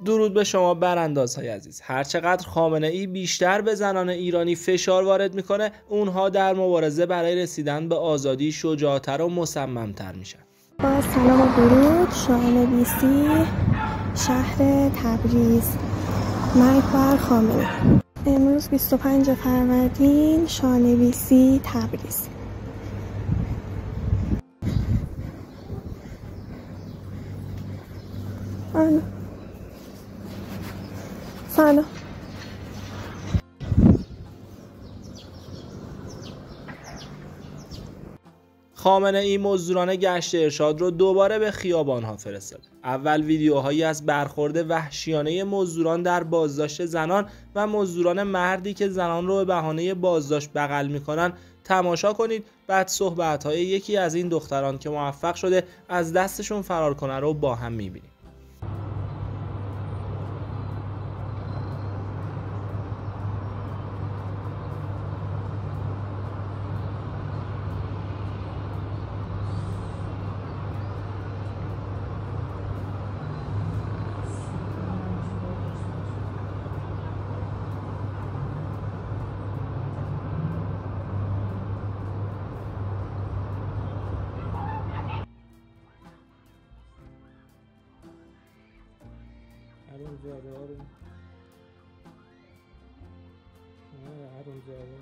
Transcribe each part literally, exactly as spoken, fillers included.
درود به شما براندازهای عزیز. هرچقدر خامنه ای بیشتر به زنان ایرانی فشار وارد میکنه، اونها در مبارزه برای رسیدن به آزادی شجاعتر و مصممتر میشن. با سلام و درود، شاهنویسی شهر تبریز، مرگ بر خامنه. امروز بیست و پنج فروردین، شاهنویسی تبریز. آن. سلام. خامنه ای مزدوران گشت ارشاد رو دوباره به خیابان‌ها فرستاد. اول ویدیوهایی از برخورد وحشیانه مزدوران در بازداشت زنان و مزدوران مردی که زنان رو به بهانه بازداشت بغل میکنن تماشا کنید. بعد صحبت‌های یکی از این دختران که موفق شده از دستشون فرار کنه رو با هم میبینید. هرون زاده ها رو هرون زاده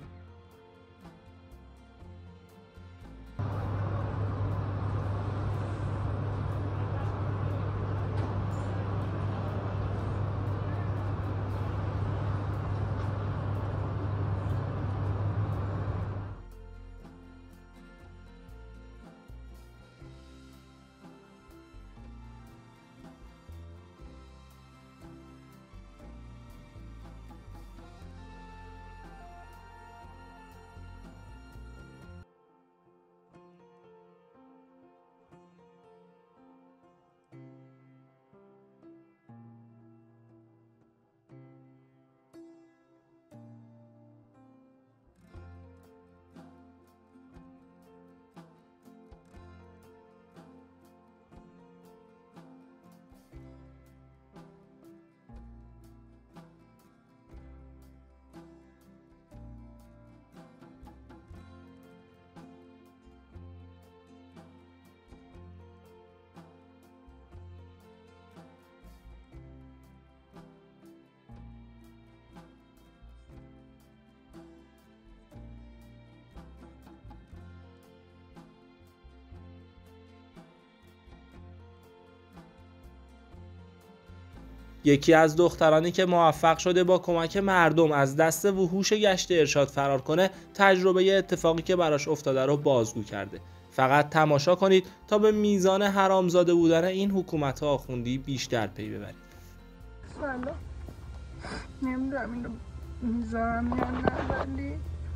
یکی از دخترانی که موفق شده با کمک مردم از دست وحوش گشت ارشاد فرار کنه، تجربه اتفاقی که براش افتاده رو بازگو کرده. فقط تماشا کنید تا به میزان حرامزاده بودن این حکومت آخوندی بیشتر پی ببرید. سلام. نمیدونم اینو میذارم یا نه، ولی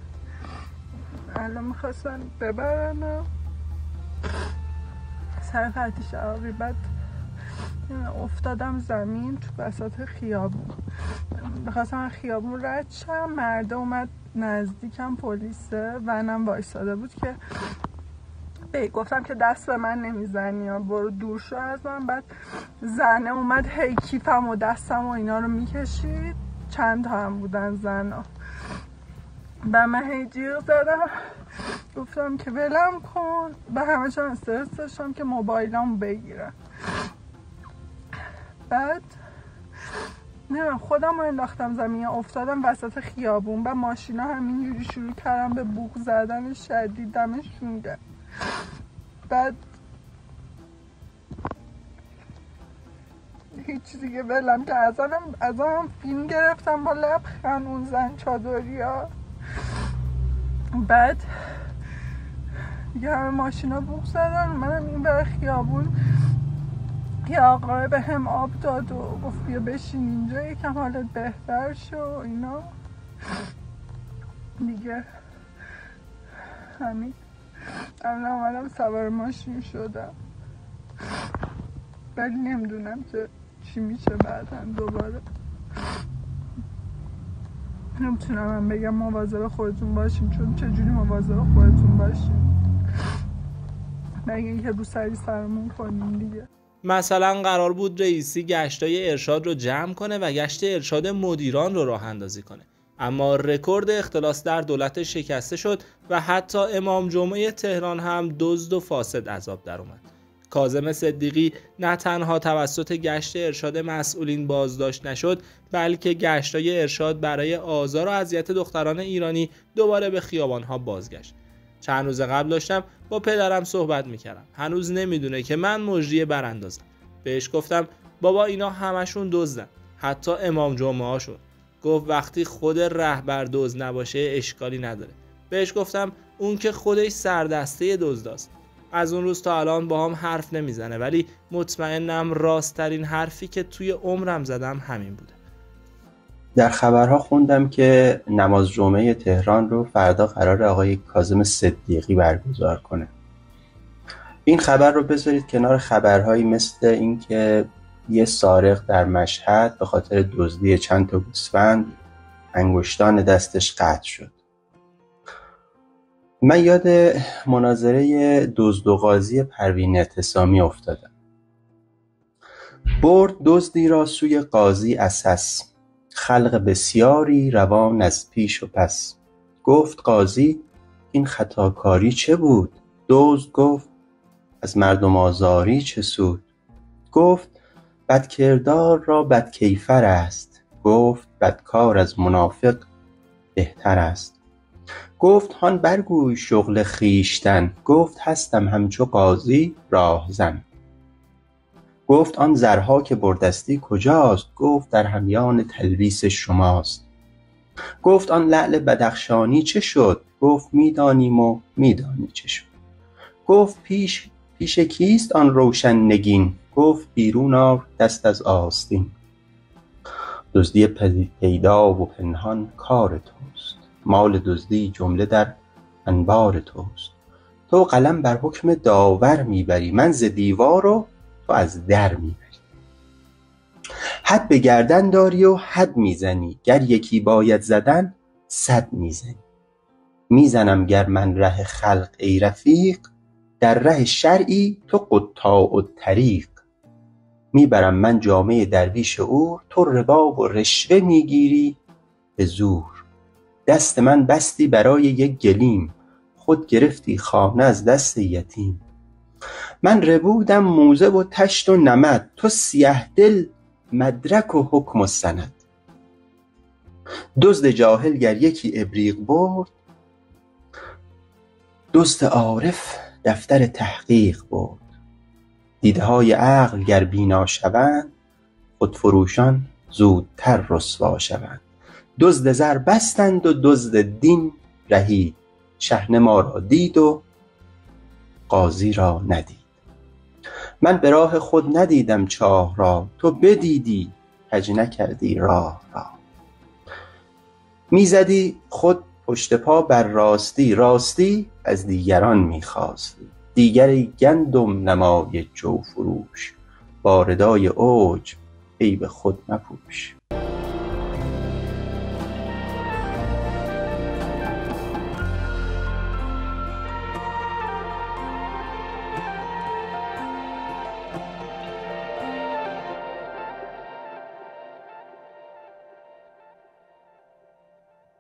الان میخواستن ببرنم سر خطی شعبی. بعد افتادم زمین تو وسط خیابون، بخواستم خیابون رد شم، مرده اومد نزدیکم، پلیسه ونم وایساده بود که به گفتم که دست به من نمیزنی یا برو دور شو از من. بعد زنه اومد هی کیفم و دستم و اینا رو میکشید، چند تا هم بودن زنا، و من هی جیغ زدم، گفتم که ولم کن. به همه چون استرس داشتم که موبایلمو بگیرم. بعد نه خودم رو انداختم زمین، افتادم وسط خیابون و ماشینا همینجوری شروع کردم به بوق زدن شدید دمشون گرم. بعد هیچ دیگه ولم که ازم ازم فیلم گرفتم با لبخند اون زن چادری ها. بعد دیگه همه ماشینا بوق زدن، منم این بر خیابون یه آقای به هم آب داد و گفت بیا بشین اینجا یکم حالت بهتر شو اینا دیگه. همین الان اومدم سوار ماشین شدم، ولی نمیدونم که چی میشه بعدا. دوباره نمیتونم من بگم مواظب خودتون باشین، چون چجوری مواظب خودتون باشین مگه اینکه رو سری سرمون کنیم دیگه. مثلا قرار بود رئیسی گشتای ارشاد رو جمع کنه و گشت ارشاد مدیران رو راه اندازی کنه، اما رکورد اختلاس در دولت شکسته شد و حتی امام جمعه تهران هم دزد و فاسد عذاب در اومد. کاظم صدیقی نه تنها توسط گشت ارشاد مسئولین بازداشت نشد، بلکه گشتای ارشاد برای آزار و اذیت دختران ایرانی دوباره به خیابانها بازگشت. چند روز قبل داشتم با پدرم صحبت میکردم. هنوز نمیدونه که من مجری براندازم. بهش گفتم بابا اینا همشون دزدن، حتی امام جمعه هاشون. گفت وقتی خود رهبر دزد نباشه اشکالی نداره. بهش گفتم اون که خودش سردسته دزداست. از اون روز تا الان با هم حرف نمیزنه، ولی مطمئنم راست‌ترین حرفی که توی عمرم زدم همین بوده. در خبرها خوندم که نماز جمعه تهران رو فردا قرار آقای کاظم صدیقی برگزار کنه. این خبر رو بذارید کنار خبرهایی مثل این که یه سارق در مشهد به خاطر دزدی چند تا گوسفند انگشتان دستش قطع شد. من یاد مناظره دزد و قاضی پروین اعتصامی افتادم. برد دزدی را سوی قاضی عسس، خلق بسیاری روان از پیش و پس. گفت قاضی این خطاکاری چه بود؟ دزد گفت از مردم آزاری چه سود؟ گفت بدکردار را بدکیفر است. گفت بدکار از منافق بهتر است. گفت هان برگوی شغل خیشتن. گفت هستم همچو قاضی راهزن. گفت آن زرها که بردستی کجاست؟ گفت در همیان تلبیس شماست. گفت آن لعل بدخشانی چه شد؟ گفت میدانیم و میدانی چه شد. گفت پیش پیش کیست آن روشن نگین؟ گفت بیرون آر دست از آستین. دزدی پیدا و پنهان کار توست، مال دزدی جمله در انبار توست. تو قلم بر حکم داور میبری، من ز دیوار و تو از در میبری. حد به گردن داری و حد میزنی، گر یکی باید زدن صد میزنی. میزنم گر من ره خلق ای رفیق، در ره شرعی تو قطاع الطریق. میبرم من جامه درویش عور، تو ربا و رشوه میگیری به زور. دست من بستی برای یک گلیم، خود گرفتی خانه از دست یتیم. من ربودم موزه و تشت و نمد، تو سیه دل مدرک و حکم و سند. دزد جاهل گر یکی ابریق برد، دزد عارف دفتر تحقیق برد. دیده های عقل گر بینا شوند، خودفروشان زودتر رسوا شوند. دزد زر بستند و دزد دین رهید، شحنه ما را دید و قاضی را ندید. من به راه خود ندیدم چاه را، تو بدیدی کج نکردی راه را. میزدی خود پشت پا بر راستی، راستی از دیگران میخواستی. دیگری گندم نمای جو فروش، با ردای عجب عیب خود مپوش.